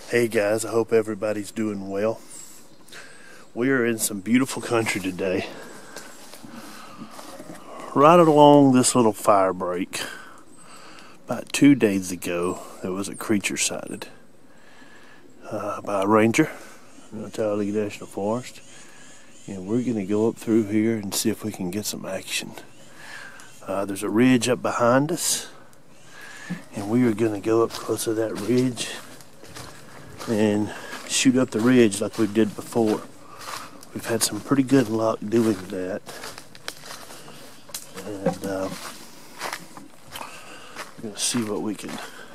Hey guys, I hope everybody's doing well. We are in some beautiful country today. Right along this little fire break, about 2 days ago, there was a creature sighted by a ranger in the Talladega National Forest. And we're going to go up through here and see if we can get some action. There's a ridge up behind us, and we are going to go up close to that ridge and shoot up the ridge like we did before. We've had some pretty good luck doing that, and we're going to see what we can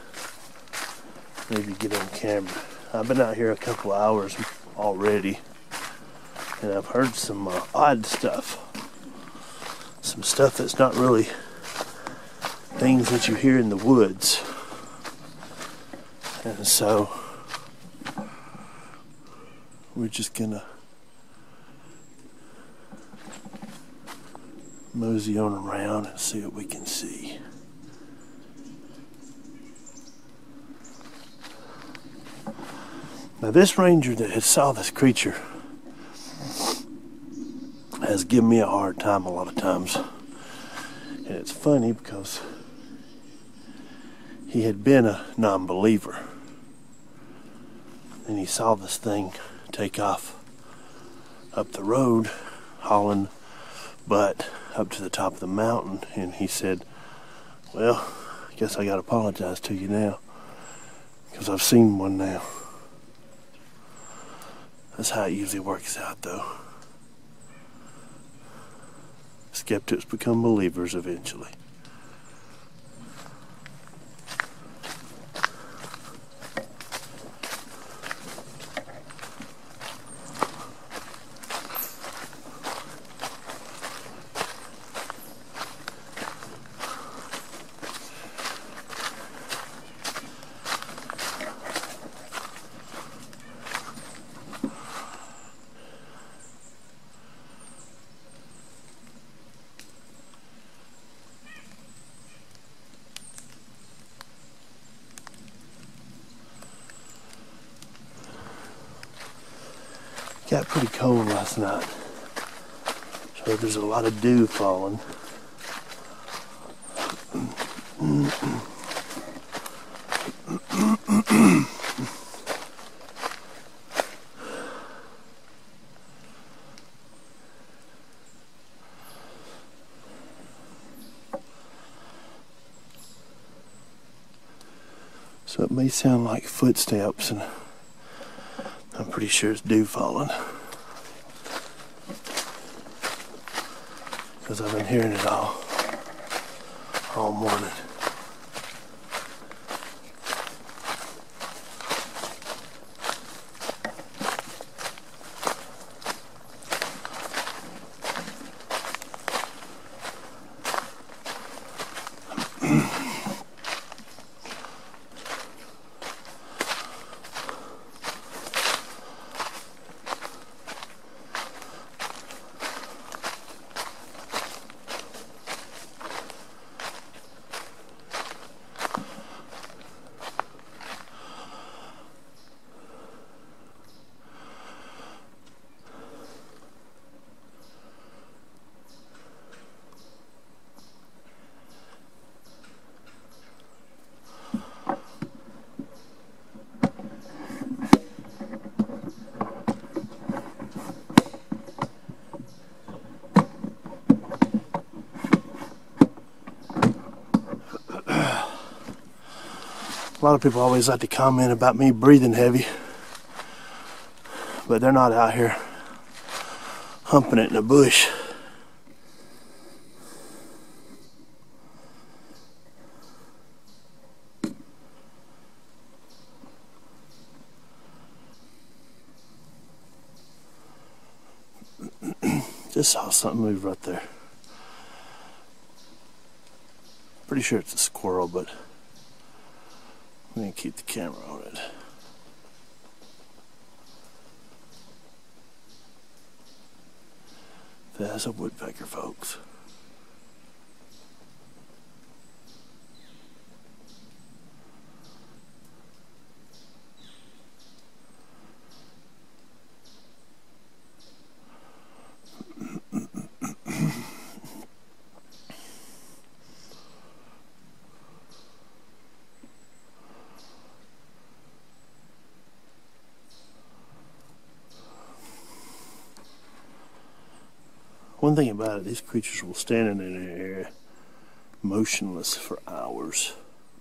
maybe get on camera. I've been out here a couple hours already, and I've heard some odd stuff. Some stuff that's not really things that you hear in the woods. And so we're just gonna mosey on around and see what we can see. Now this ranger that had saw this creature has given me a hard time a lot of times. And it's funny because he had been a non-believer. And he saw this thing take off up the road, hauling butt up to the top of the mountain. And he said, well, I guess I gotta apologize to you now, because I've seen one now. That's how it usually works out, though. Skeptics become believers eventually. Got pretty cold last night, so there's a lot of dew falling. So it may sound like footsteps, and I'm pretty sure it's dew falling, because I've been hearing it all morning. A lot of people always like to comment about me breathing heavy, but they're not out here humping it in the bush. Just saw something move right there. Pretty sure it's a squirrel, but I'm going to keep the camera on it. That's a woodpecker, folks. one thing about it, these creatures will stand in an area motionless for hours.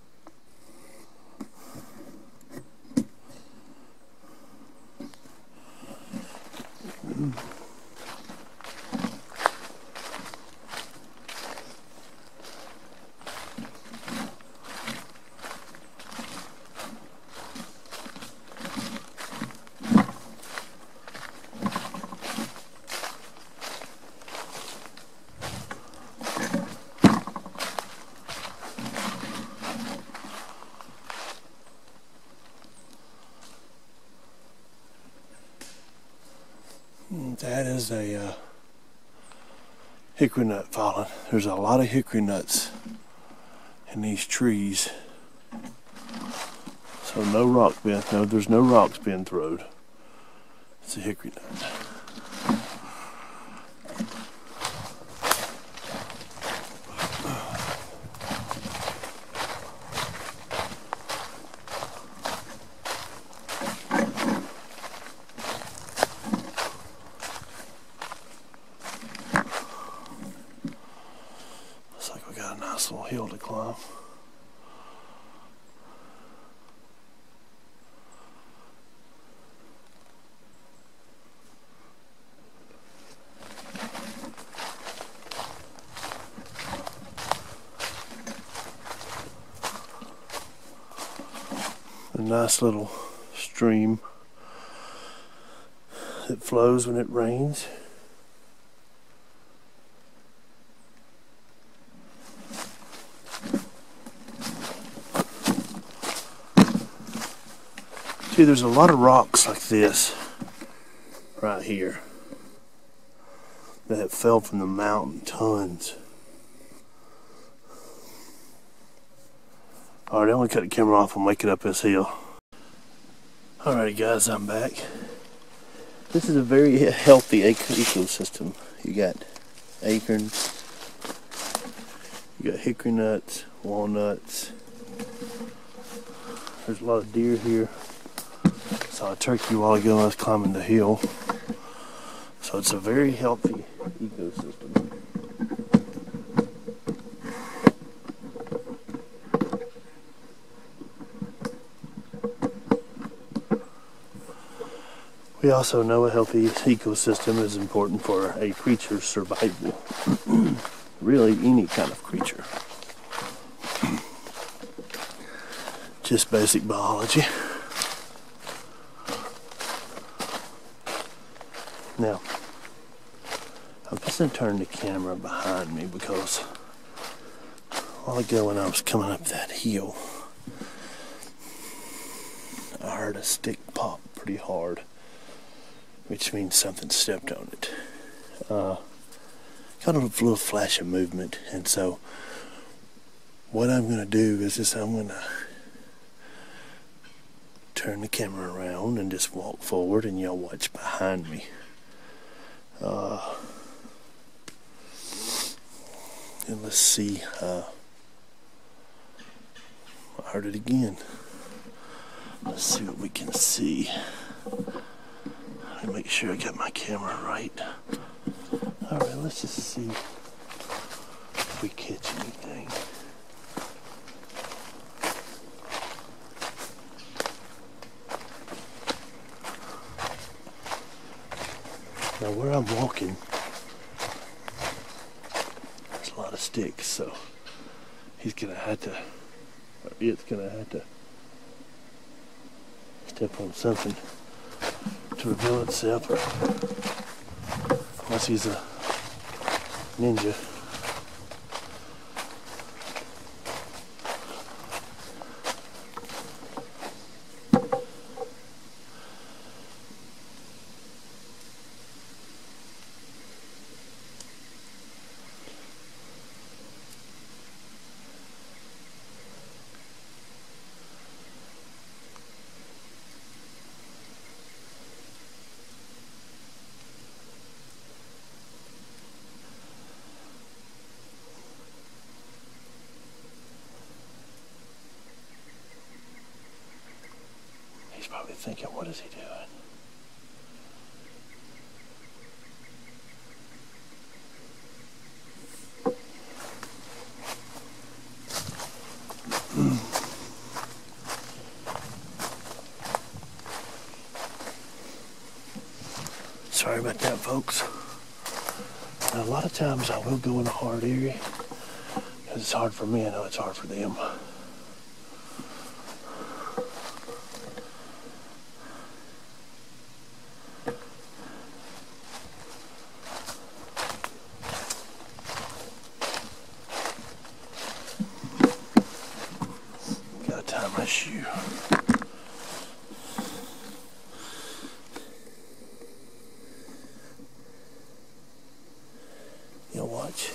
That is a hickory nut fallen. There's a lot of hickory nuts in these trees. So no rock being, no, there's no rocks being thrown. It's a hickory nut. Looks like we got a nice little hill to climb. A nice little stream that flows when it rains. See, there's a lot of rocks like this right here that have fell from the mountain, tons. Alright, I'm going to cut the camera off and make it up this hill. Alrighty guys, I'm back. This is a very healthy ecosystem. You got acorns, you got hickory nuts, walnuts. There's a lot of deer here. Saw a turkey a while ago when I was climbing the hill. So it's a very healthy ecosystem. We also know a healthy ecosystem is important for a creature's survival. Really, any kind of creature. Just basic biology. Now, I'm just going to turn the camera behind me because a while ago when I was coming up that hill, I heard a stick pop pretty hard, which means something stepped on it. Kind of a little flash of movement, and so what I'm going to do is just I'm going to turn the camera around and just walk forward, and y'all watch behind me. And let's see. I heard it again. Let's see what we can see. Make sure I got my camera right. Alright, let's just see if we catch anything. Now where I'm walking, there's a lot of sticks, so he's gonna have to, or it's gonna have to step on something to reveal itself, or unless he's a ninja. He's probably thinking, what is he doing? Sorry about that, folks. Now, a lot of times I will go in a hard area because it's hard for me. I know it's hard for them. Gotta tie my shoe. You'll watch.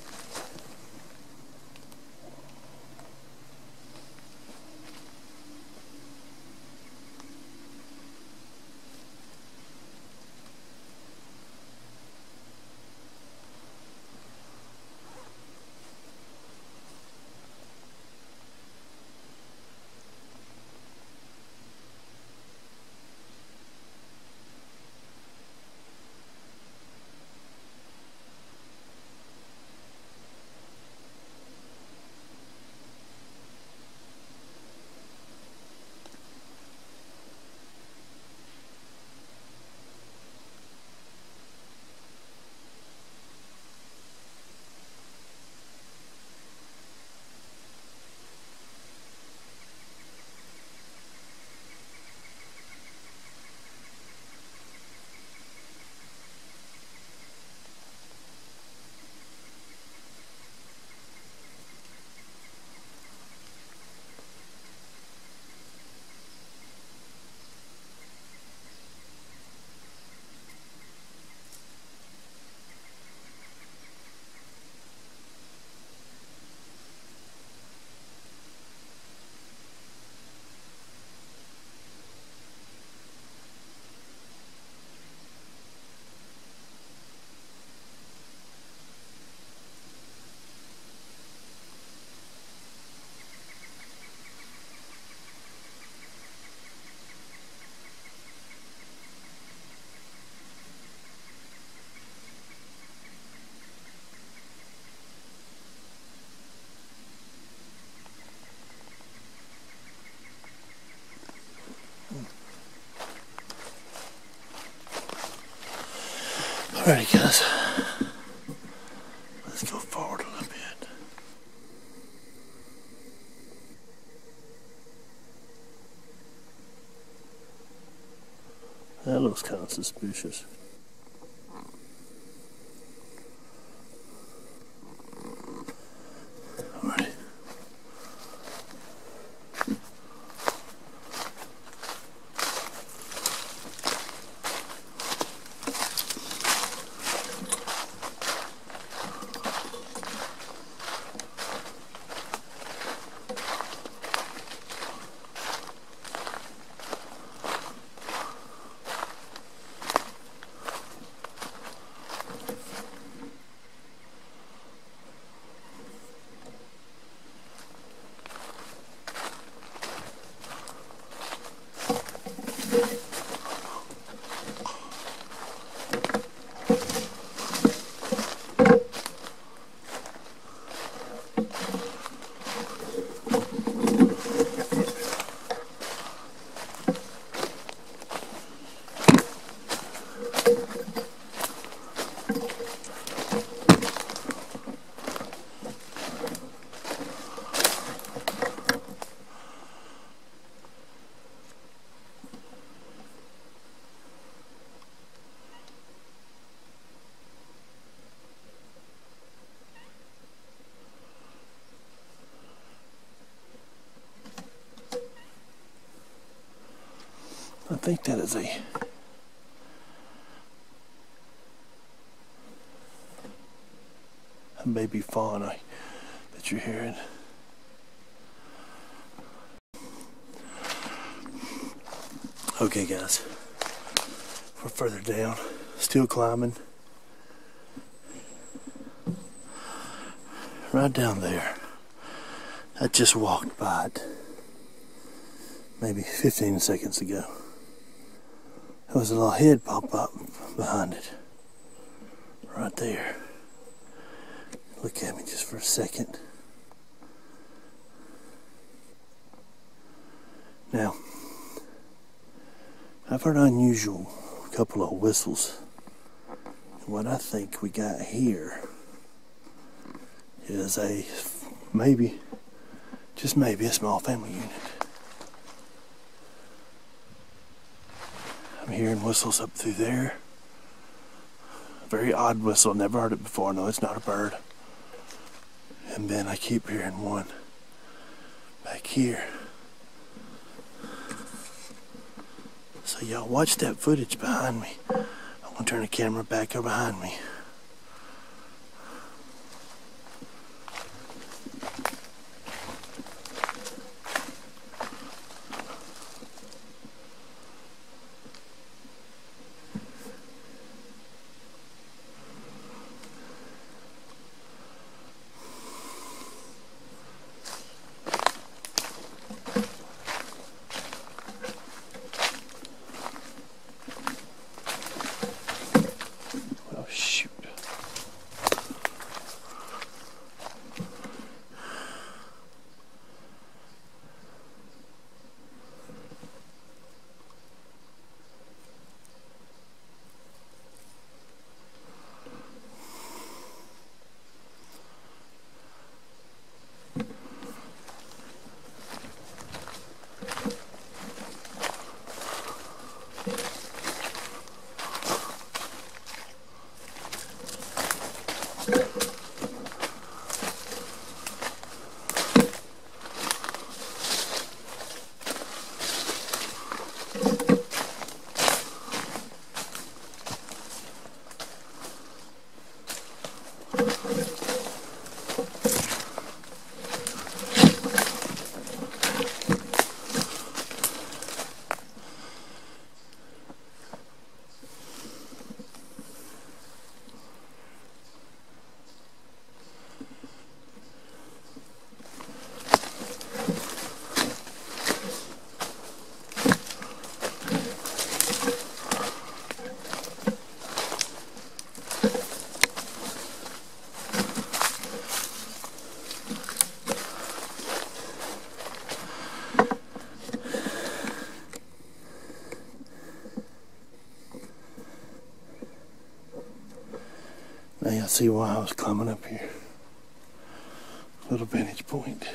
Alrighty, guys. Let's go forward a little bit. That looks kind of suspicious. Alrighty. I think that is a baby fawn that you're hearing. Okay, guys, we're further down, still climbing. Right down there, I just walked by it maybe 15 seconds ago. There was a little head pop up behind it, right there. Look at me just for a second. Now, I've heard an unusual couple of whistles. And what I think we got here is maybe, just maybe, a small family unit. I'm hearing whistles up through there. Very odd whistle, never heard it before. No, it's not a bird. And then I keep hearing one back here. So y'all watch that footage behind me. I'm gonna turn the camera back over behind me. Now y'all see why I was climbing up here. Little vantage point.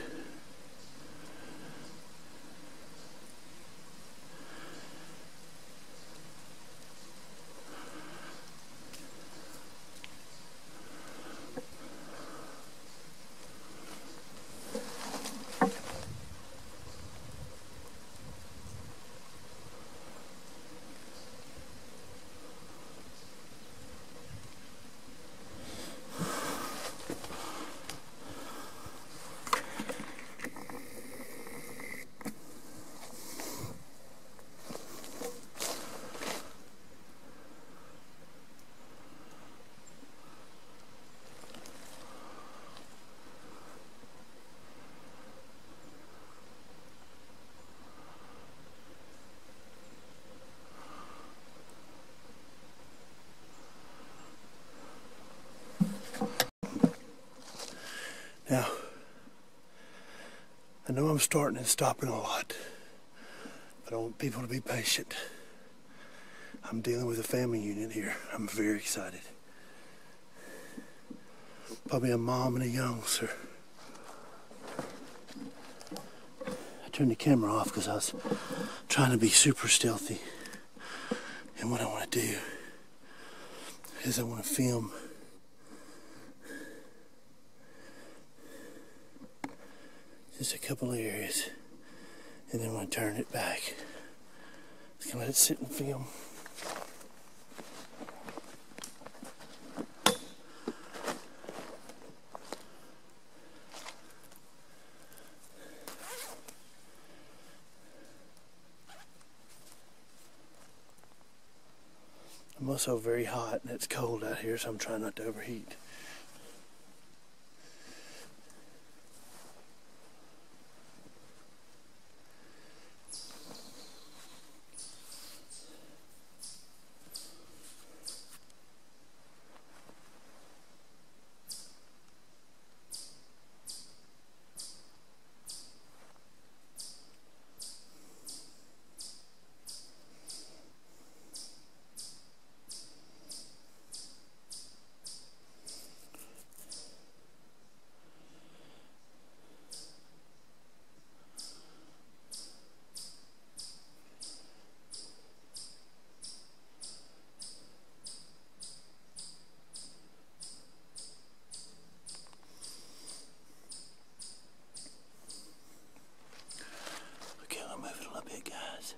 Now, I know I'm starting and stopping a lot, but I want people to be patient. I'm dealing with a family unit here. I'm very excited. Probably a mom and a youngster. I turned the camera off because I was trying to be super stealthy. And what I want to do is I want to film just a couple of areas, and then I'm going to turn it back. Just gonna let it sit and film. I'm also very hot and it's cold out here, so I'm trying not to overheat. bit, guys.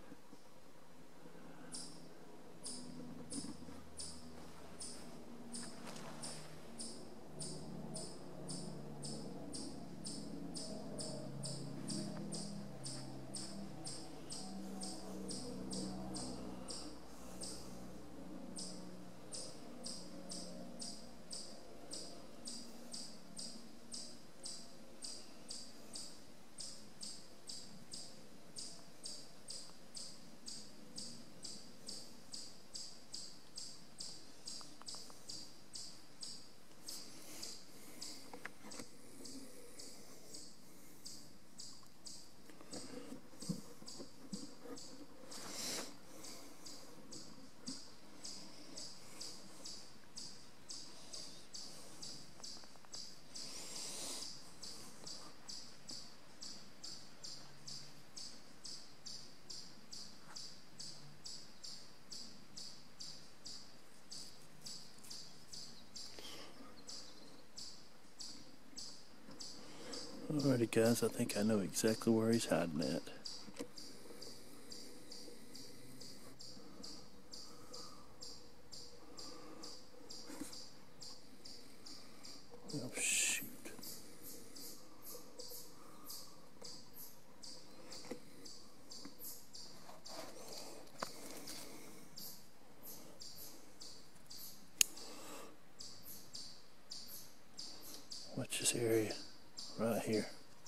Alrighty guys, I think I know exactly where he's hiding at. Oh shoot. Watch this area right here.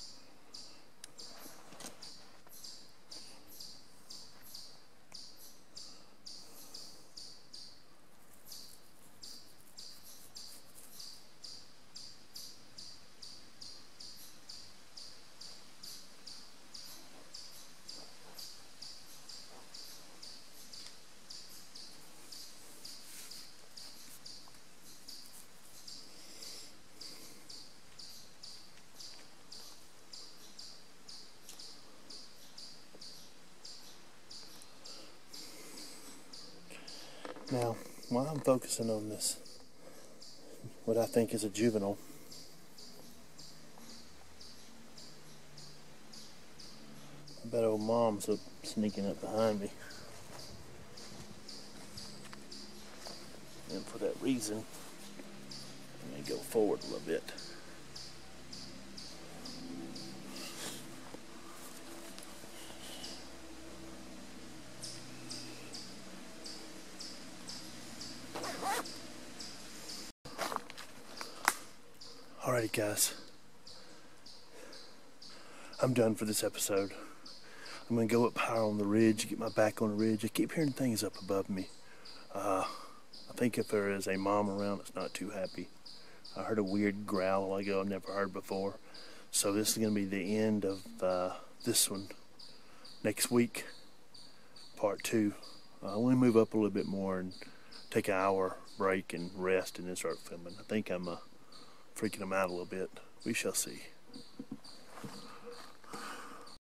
Now, while I'm focusing on this, what I think is a juvenile, I bet old mom's up sneaking up behind me. And for that reason, I'm going to go forward a little bit. Alrighty guys, I'm done for this episode. I'm going to go up higher on the ridge, get my back on the ridge. I keep hearing things up above me. I think if there is a mom around, it's not too happy. I heard a weird growl a while ago I've never heard before. So this is going to be the end of this one. Next week, part 2. I want to move up a little bit more and take an hour break and rest and then start filming. I think I'm freaking them out a little bit. We shall see.